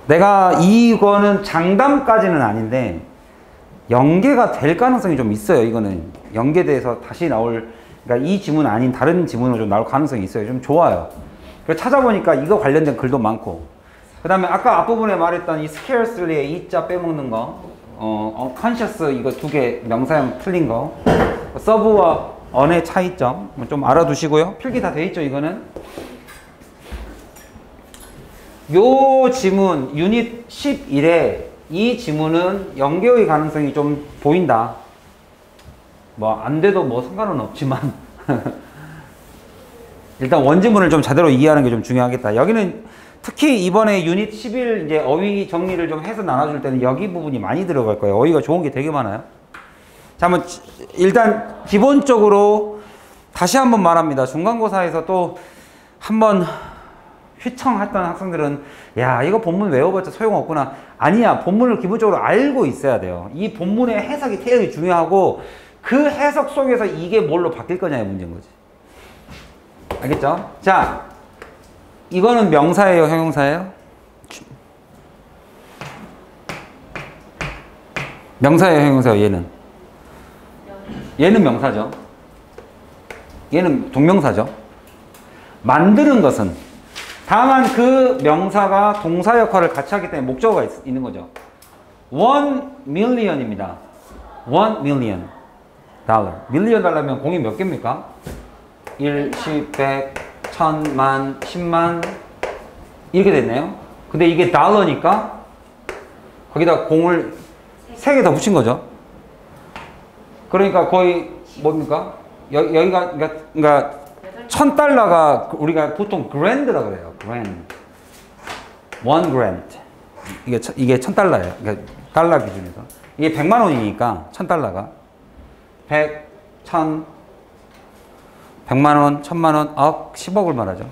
내가 이거는 장담까지는 아닌데 연계가 될 가능성이 좀 있어요. 이거는 연계돼서 다시 나올, 그러니까 이 지문 아닌 다른 지문으로 좀 나올 가능성이 있어요. 좀 좋아요. 그래서 찾아보니까 이거 관련된 글도 많고, 그 다음에 아까 앞부분에 말했던 이 scarcely의 이자 빼먹는 거, conscious 이거 두 개 명사형 틀린 거, serve와 on의 차이점 좀 알아두시고요. 필기 다 돼 있죠. 이거는 요 지문 유닛 11에 이 지문은 연계의 가능성이 좀 보인다. 뭐 안 돼도 뭐 상관은 없지만 일단 원지문을 좀 제대로 이해하는 게 좀 중요하겠다. 여기는 특히 이번에 유닛 11 이제 어휘 정리를 좀 해서 나눠줄 때는 여기 부분이 많이 들어갈 거예요. 어휘가 좋은 게 되게 많아요. 자, 한번 일단 기본적으로 다시 한번 말합니다. 중간고사에서 또 한번 휘청했던 학생들은 야, 이거 본문 외워봤자 소용없구나. 아니야, 본문을 기본적으로 알고 있어야 돼요. 이 본문의 해석이 되게 중요하고 그 해석 속에서 이게 뭘로 바뀔 거냐의 문제인 거지. 알겠죠? 자, 이거는 명사예요, 형용사예요? 명사예요, 형용사예요, 얘는? 얘는 명사죠. 얘는 동명사죠. 만드는 것은 다만 그 명사가 동사 역할을 같이 하기 때문에 목적어가 있는 거죠. 1million입니다. 1million 달러. 밀리언 달러면 공이 몇 개입니까? 1, 10, 100, 1000만, 10만 이렇게 됐네요. 근데 이게 달러니까 거기다 공을 3개 더 붙인 거죠. 그러니까 거의 뭡니까? 여기가 그러니까 1000달러가 우리가 보통 그랜드라 그래요. 그랜드. 1 그랜드. 이게 1000달러예요. 그러니까 달러 기준에서. 이게 100만 원이니까 1000달러가 100, 1000, 100만 원, 1000만 원, 억, 10억을 말하죠.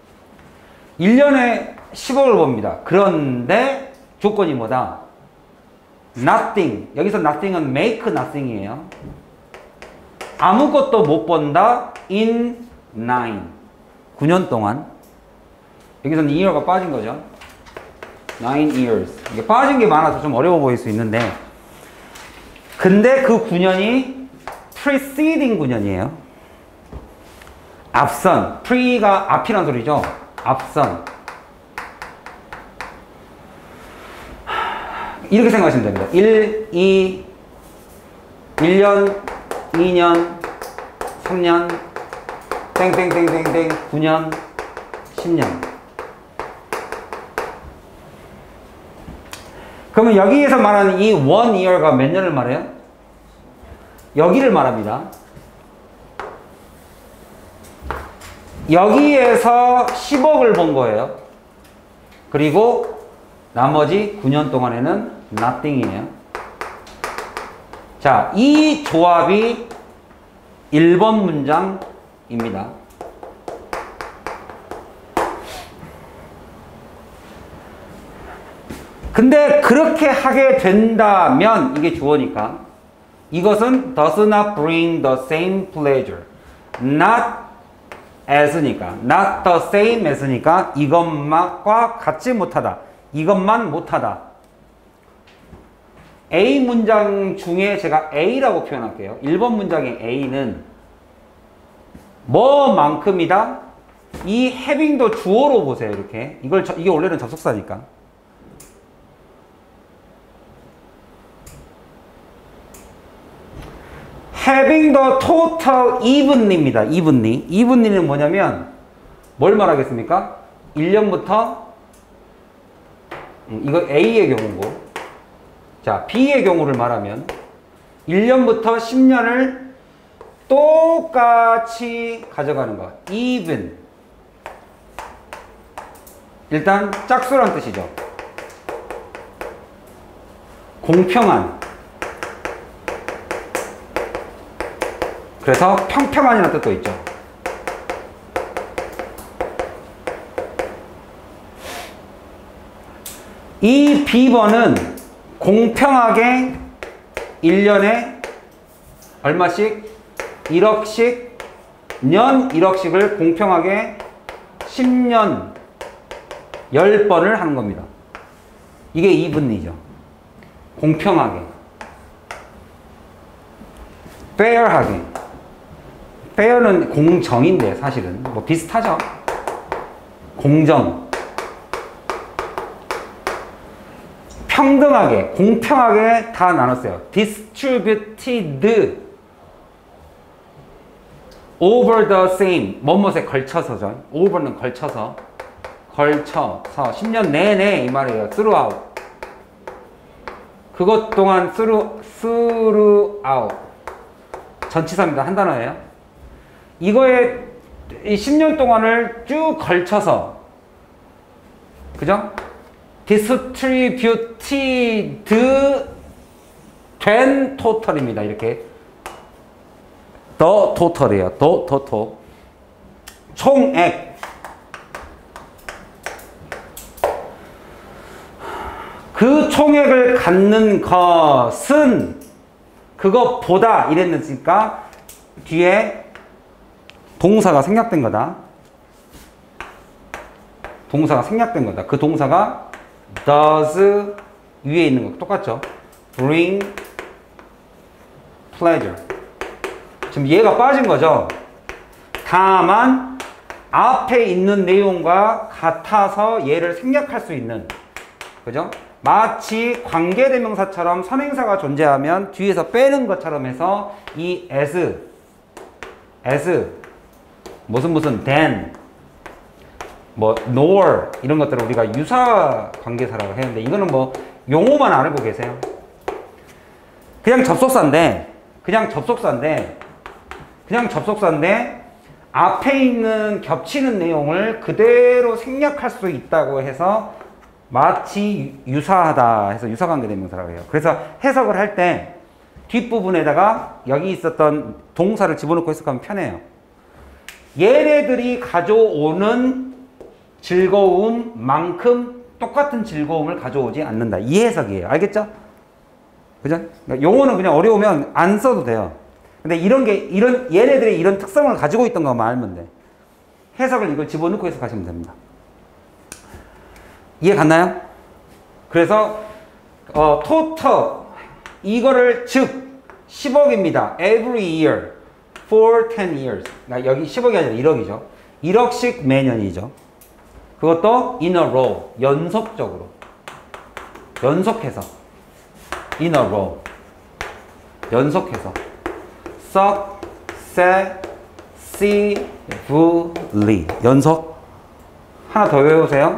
1년에 10억을 봅니다. 그런데 조건이 뭐다? Nothing. 여기서 nothing은 make nothing이에요. 아무것도 못 번다. In 9년 동안. 여기서는 year가 빠진 거죠. 9 years. 이게 빠진 게 많아서 좀 어려워 보일 수 있는데, 근데 그 9년이 preceding 9년이에요. 앞선. pre가 앞이란 소리죠. 앞선. 이렇게 생각하시면 됩니다. 1, 2, 1년, 2년, 3년, 땡땡땡땡땡, 9년, 10년. 그러면 여기에서 말하는 이 1 year가 몇 년을 말해요? 여기를 말합니다. 여기에서 10억을 번 거예요. 그리고 나머지 9년 동안에는 nothing이에요. 자, 이 조합이 1번 문장입니다. 근데 그렇게 하게 된다면, 이게 주어니까, 이것은 does not bring the same pleasure. not as니까, not the same as니까 이것만과 같지 못하다. 이것만 못하다. A 문장 중에 제가 A라고 표현할게요. 1번 문장의 A는 뭐만큼이다? 이 having도 주어로 보세요. 이렇게. 이게 원래는 접속사니까. having the total evenly입니다. evenly. evenly는 뭐냐면 뭘 말하겠습니까? 1년부터 이거 A의 경우고, 자, B의 경우를 말하면 1년부터 10년을 똑같이 가져가는 거. even. 일단 짝수란 뜻이죠. 공평한. 그래서 평평한이라는 뜻도 있죠. 이 B번은 공평하게 1년에 얼마씩? 1억씩, 년 1억씩을 공평하게 10년 10번을 하는 겁니다. 이게 even이죠. 공평하게. fair하게. fair는 공정인데 사실은 뭐 비슷하죠. 공정. 평등하게, 공평하게 다 나눴어요. distributed over the same. 뭐뭐에 걸쳐서죠. over는 걸쳐서. 10년 내내 이 말이에요. throughout. 그것 동안 throughout. 전치사입니다. 한 단어예요. 이거에 이 10년 동안을 쭉 걸쳐서, 그죠? distributed 된 total입니다. 이렇게 the total이에요. the total. 총액. 그 총액을 갖는 것은 그것보다 이랬으니까 뒤에 동사가 생략된 거다. 동사가 생략된 거다. 그 동사가 does 위에 있는 거 똑같죠? bring pleasure. 지금 얘가 빠진 거죠? 다만 앞에 있는 내용과 같아서 얘를 생략할 수 있는, 그죠? 마치 관계대명사처럼 선행사가 존재하면 뒤에서 빼는 것처럼 해서 이 as 무슨 than 뭐 nor 이런 것들을 우리가 유사 관계사라고 했는데 이거는 뭐 용어만 알고 계세요. 그냥 접속사인데 앞에 있는 겹치는 내용을 그대로 생략할 수 있다고 해서 마치 유사하다 해서 유사관계대명사라고 해요. 그래서 해석을 할 때 뒷부분에다가 여기 있었던 동사를 집어넣고 해석하면 편해요. 얘네들이 가져오는 즐거움만큼 똑같은 즐거움을 가져오지 않는다. 이 해석이에요. 알겠죠? 그죠? 그러니까 용어는 그냥 어려우면 안 써도 돼요. 근데 얘네들이 이런 특성을 가지고 있던 것만 알면 돼. 해석을 이걸 집어넣고 해석하시면 됩니다. 이해 갔나요? 그래서 total 이거를 즉 10억입니다. Every year for 10 years. 그러니까 여기 10억이 아니라 1억이죠. 1억씩 매년이죠. 그것도 in a row. 연속적으로. 연속해서. in a row. 연속해서. successively. 연속. 하나 더 외우세요.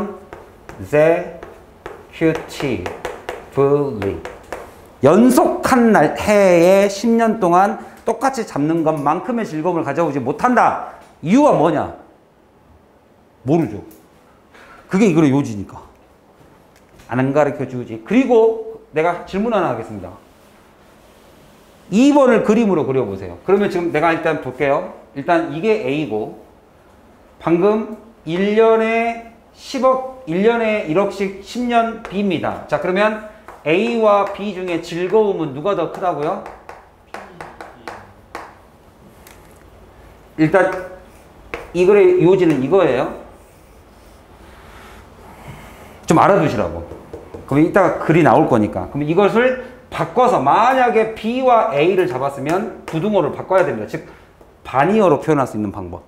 consecutively. 연속한 해에 10년 동안 똑같이 잡는 것만큼의 즐거움을 가져오지 못한다. 이유가 뭐냐? 모르죠. 그게 이거의 요지니까. 안 가르쳐 주지. 그리고 내가 질문 하나 하겠습니다. 2번을 그림으로 그려보세요. 그러면 지금 내가 일단 볼게요. 일단 이게 A고 방금 1년에 10억, 1년에 1억씩 10년 B입니다. 자, 그러면 A와 B 중에 즐거움은 누가 더 크다고요? 일단 이 글의 요지는 이거예요. 좀 알아두시라고. 그럼 이따가 글이 나올 거니까. 그럼 이것을 바꿔서 만약에 B와 A를 잡았으면 부등호를 바꿔야 됩니다. 즉 반이어로 표현할 수 있는 방법.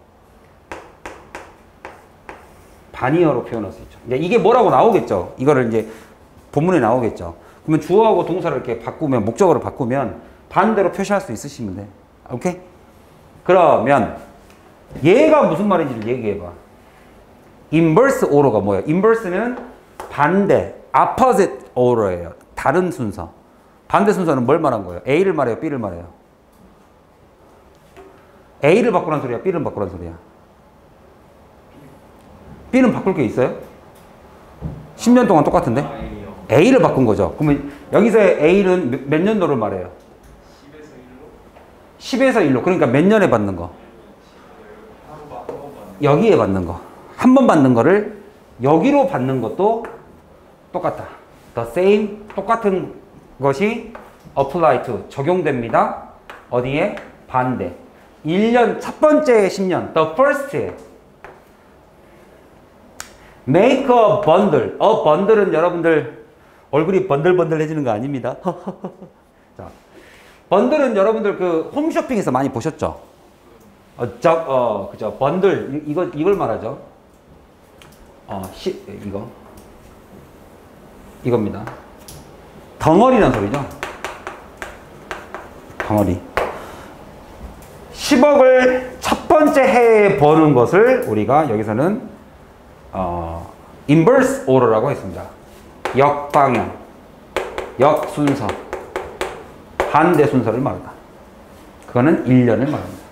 반이어로 표현할 수 있죠. 이게 뭐라고 나오겠죠. 이거를 이제 본문에 나오겠죠. 그러면 주어하고 동사를 이렇게 바꾸면, 목적어를 바꾸면 반대로 표시할 수 있으시면 돼. 오케이? 그러면 얘가 무슨 말인지를 얘기해봐. inverse order가 뭐예요? inverse는 반대, opposite order예요. 다른 순서. 반대 순서는 뭘 말한 거예요? A를 말해요? B를 말해요? A를 바꾸란 소리야? B를 바꾸란 소리야? B는 바꿀 게 있어요? 10년 동안 똑같은데? A를 바꾼 거죠. 그러면 여기서의 A는 몇 년도를 말해요? 10에서 1로. 그러니까 몇 년에 받는 거? 여기에 받는 거. 한 번 받는 거를 여기로 받는 것도 똑같다. The same, 똑같은 것이 apply to, 적용됩니다. 어디에? 반대. 1년, 첫 번째 10년, the first에 make a bundle. a bundle은 여러분들 얼굴이 번들번들해지는 거 아닙니다. 자, 번들은 여러분들 그 홈쇼핑에서 많이 보셨죠? 그죠. 번들, 이걸 말하죠. 이겁니다. 덩어리란 소리죠. 덩어리. 10억을 첫 번째 해에 버는 것을 우리가 여기서는 inverse order라고 했습니다. 역방향, 역순서, 반대 순서를 말한다. 그거는 1년을 말합니다.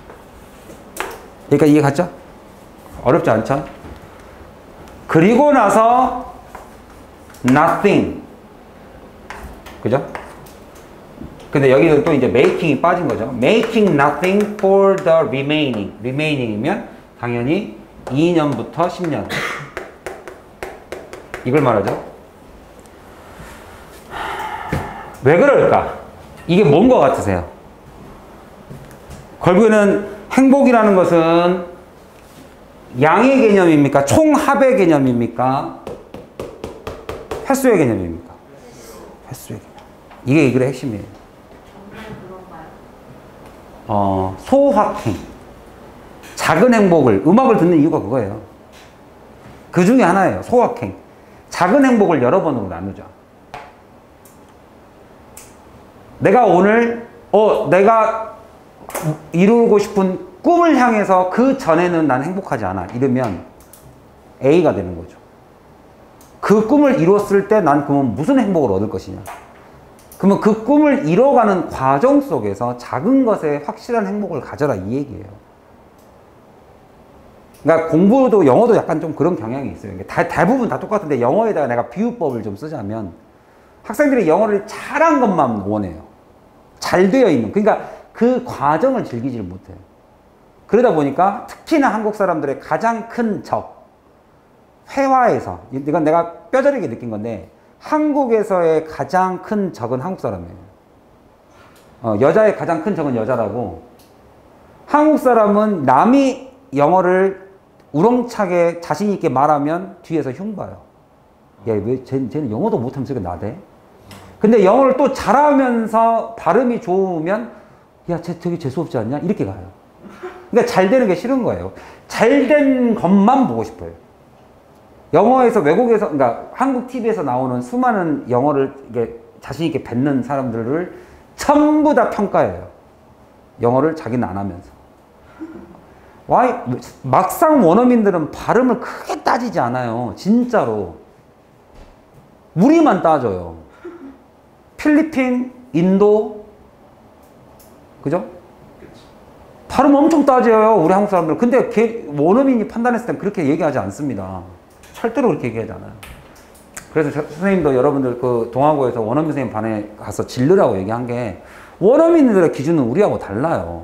그러니까 이해 갔죠? 어렵지 않죠? 그리고 나서 nothing. 그죠? 근데 여기는 또 이제 making이 빠진 거죠. making nothing for the remaining. remaining이면 당연히 2년부터 10년. 이걸 말하죠. 왜 그럴까? 이게 뭔 것 같으세요? 결국에는 행복이라는 것은 양의 개념입니까? 총합의 개념입니까? 횟수의 개념입니까? 횟수의 개념. 이게 이 글의 핵심이에요. 소확행. 작은 행복을, 음악을 듣는 이유가 그거예요. 그 중에 하나예요. 소확행. 작은 행복을 여러 번으로 나누자. 내가 오늘, 내가 이루고 싶은 꿈을 향해서 그 전에는 난 행복하지 않아. 이러면 A가 되는 거죠. 그 꿈을 이뤘을 때 난 그러면 무슨 행복을 얻을 것이냐. 그러면 그 꿈을 이뤄가는 과정 속에서 작은 것에 확실한 행복을 가져라 이 얘기예요. 그러니까 공부도 영어도 약간 좀 그런 경향이 있어요. 대부분 다 똑같은데 영어에다가 내가 비유법을 좀 쓰자면 학생들이 영어를 잘한 것만 원해요. 잘 되어 있는. 그러니까 그 과정을 즐기지를 못해요. 그러다 보니까 특히나 한국 사람들의 가장 큰 적, 회화에서, 이건 내가 뼈저리게 느낀 건데 한국에서의 가장 큰 적은 한국 사람이에요. 여자의 가장 큰 적은 여자라고. 한국 사람은 남이 영어를 우렁차게 자신 있게 말하면 뒤에서 흉봐요. 야, 왜 쟤는 영어도 못하면서 이렇게 나대? 근데 영어를 또 잘하면서 발음이 좋으면 야, 쟤 되게 재수없지 않냐? 이렇게 가요. 그러니까 잘 되는 게 싫은 거예요. 잘 된 것만 보고 싶어요. 영어에서 외국에서, 그러니까 한국 TV에서 나오는 수많은 영어를 이게 자신 있게 뱉는 사람들을 전부 다 평가해요. 영어를 자기는 안 하면서. 막상 원어민들은 발음을 크게 따지지 않아요. 진짜로. 우리만 따져요. 필리핀, 인도, 그죠? 발음 엄청 따져요. 우리 한국 사람들. 근데 원어민이 판단했을 땐 그렇게 얘기하지 않습니다. 절대로 그렇게 얘기하지 않아요. 그래서 선생님도 여러분들 그 동아고에서 원어민 선생님 반에 가서 질르라고 얘기한 게 원어민들의 기준은 우리하고 달라요.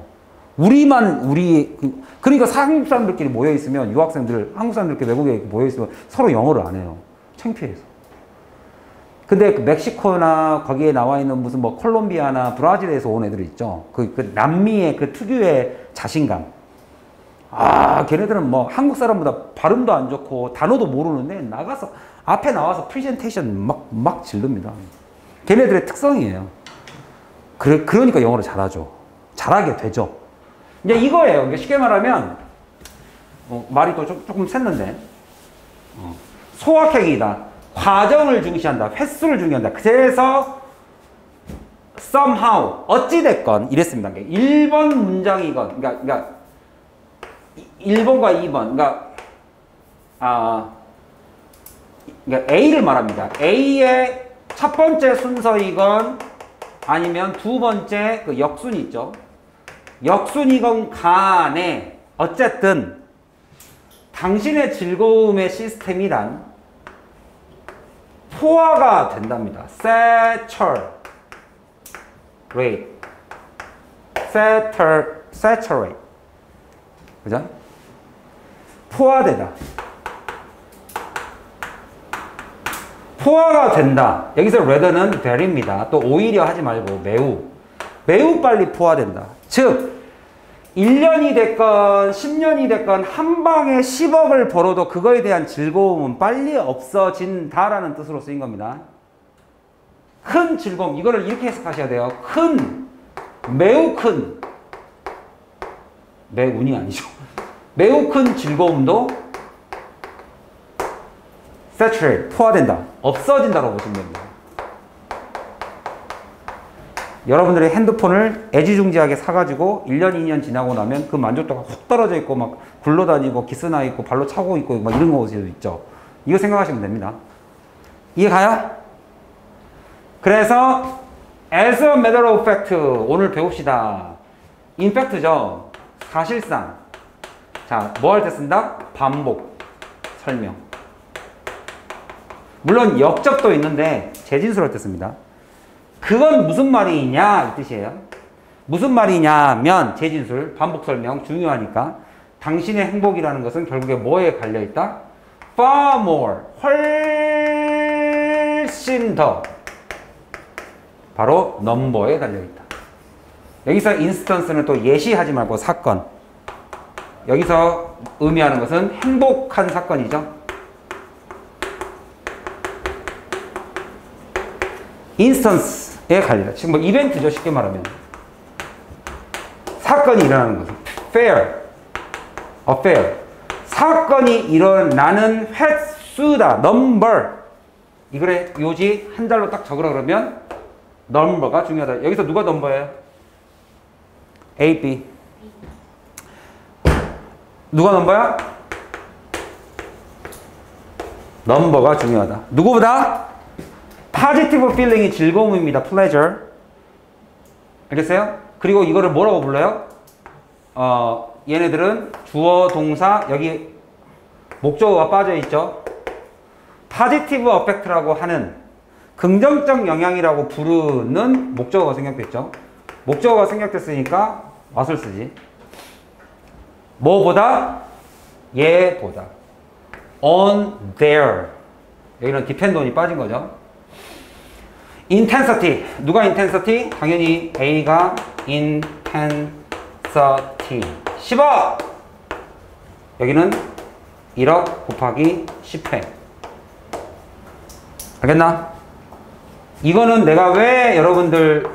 그러니까 한국 사람들끼리 모여있으면 유학생들, 한국 사람들끼리 외국에 모여있으면 서로 영어를 안 해요. 창피해서. 근데 그 멕시코나 거기에 나와 있는 무슨 뭐 콜롬비아나 브라질에서 온 애들 있죠. 그 남미의 그 특유의 자신감. 걔네들은 뭐 한국 사람보다 발음도 안 좋고 단어도 모르는데 앞에 나와서 프레젠테이션 막 질릅니다. 걔네들의 특성이에요. 그러니까 영어를 잘하죠. 잘하게 되죠. 이제 이거예요. 그러니까 쉽게 말하면, 말이 또 조금 샜는데, 소확행이다. 과정을 중시한다. 횟수를 중시한다. 그래서, somehow, 어찌됐건, 이랬습니다. 1번 문장이건, 그러니까 1번과 2번, 그러니까 A를 말합니다. A의 첫 번째 순서이건, 아니면 두 번째 그 역순이 있죠. 역순이건 간에 어쨌든 당신의 즐거움의 시스템이란 포화가 된답니다. saturate. 그죠? 포화되다. 포화가 된다. 여기서 rather는 very입니다. 또 오히려 하지 말고 매우 빨리 포화된다. 즉 1년이 됐건 10년이 됐건 한 방에 10억을 벌어도 그거에 대한 즐거움은 빨리 없어진다라는 뜻으로 쓰인 겁니다. 큰 즐거움. 이거를 이렇게 해석하셔야 돼요. 큰, 매우 큰, 매운이 아니죠. 매우 큰 즐거움도 saturate, 포화된다. 없어진다고 보시면 됩니다. 여러분들의 핸드폰을 애지중지하게 사가지고 1년, 2년 지나고 나면 그 만족도가 확 떨어져 있고 막 굴러다니고 기스나 있고 발로 차고 있고 막 이런 것도 있죠. 이거 생각하시면 됩니다. 이해 가요? 그래서 as a matter of fact 오늘 배웁시다. in fact죠. 사실상. 자, 뭐 할 때 쓴다? 반복, 설명. 물론 역접도 있는데 재진술할 때 씁니다. 그건 무슨 말이냐 이 뜻이에요. 무슨 말이냐면 재진술, 반복 설명 중요하니까 당신의 행복이라는 것은 결국에 뭐에 갈려있다? far more, 훨씬 더 바로 넘버에 달려있다. 여기서 instance는 또 예시하지 말고 사건. 여기서 의미하는 것은 행복한 사건이죠. 인스턴스에 갈려. 지금 뭐 이벤트죠. 쉽게 말하면. 사건이 일어나는 거죠. fair, affair. 사건이 일어나는 횟수다. number. 이거를 요지 한 달로 딱 적으라 그러면 number가 중요하다. 여기서 누가 넘버예요? A, B. 누가 넘버야? 넘버가 중요하다. 누구보다? positive feeling이 즐거움입니다. pleasure. 알겠어요? 그리고 이거를 뭐라고 불러요? 얘네들은 주어, 동사, 여기 목적어가 빠져있죠. positive effect라고 하는 긍정적 영향이라고 부르는 목적어가 생략됐죠. 목적어가 생략됐으니까 what을 쓰지. 뭐보다? 얘보다. on their. 여기는 depend on이 빠진 거죠. intensity. 누가 intensity? 당연히 A가 intensity. 10억! 여기는 1억 곱하기 10회. 알겠나? 이거는 내가 왜 여러분들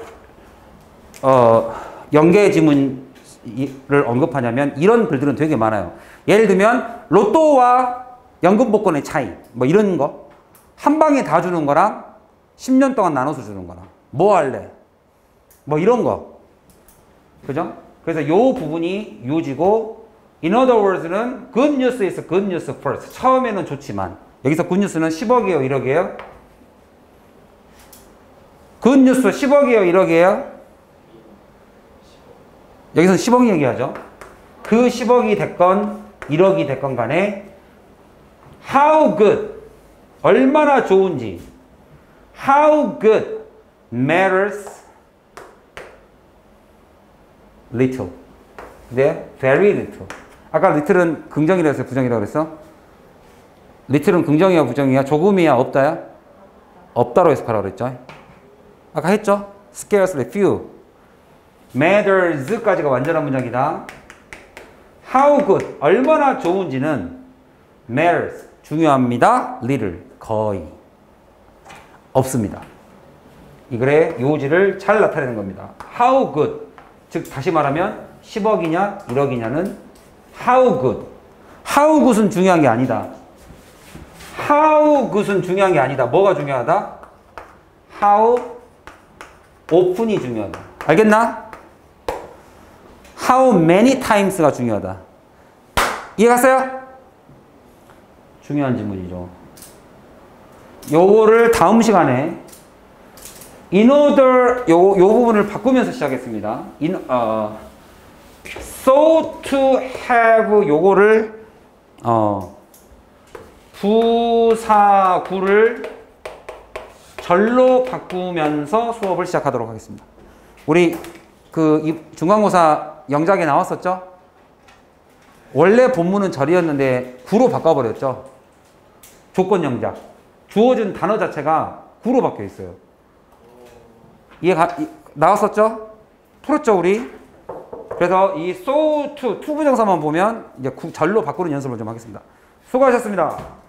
연계 지문을 언급하냐면 이런 글들은 되게 많아요. 예를 들면 로또와 연금 복권의 차이 뭐 이런 거 한 방에 다 주는 거랑 10년 동안 나눠서 주는 거랑 뭐 할래? 뭐 이런 거. 그죠? 그래서 요 부분이 요지고 in other words는 good news is good news first. 처음에는 좋지만 여기서 good news는 10억이에요? 1억이에요? good news 10억이에요? 1억이에요? 여기서는 10억 얘기하죠. 그 10억이 됐건 1억이 됐건 간에 how good 얼마나 좋은지 how good matters little. 네, very little. 아까 little은 긍정이라고 했어요? 부정이라고 그랬어? little은 긍정이야? 부정이야? 조금이야? 없다야? 없다로 해석하라고 그랬죠? 아까 했죠? scarcely, few. matters까지가 완전한 문장이다. how good, 얼마나 좋은지는 matters, 중요합니다. little, 거의 없습니다. 이 글의 요지를 잘 나타내는 겁니다. how good, 즉 다시 말하면 10억이냐 1억이냐는 how good. how good은 중요한 게 아니다. how good은 중요한 게 아니다. 뭐가 중요하다? how often이 중요하다. 알겠나? how many times가 중요하다. 이해갔어요? 중요한 질문이죠. 요거를 다음 시간에 in order 요 부분을 바꾸면서 시작했습니다. so to have 요거를 부사구를 절로 바꾸면서 수업을 시작하도록 하겠습니다. 우리 그 중간고사 영작에 나왔었죠? 원래 본문은 절이었는데 구로 바꿔버렸죠. 조건 영작. 주어진 단어 자체가 구로 바뀌어 있어요. 나왔었죠? 풀었죠, 우리? 그래서 이 so to, to 부정사만 보면 이제 절로 바꾸는 연습을 좀 하겠습니다. 수고하셨습니다.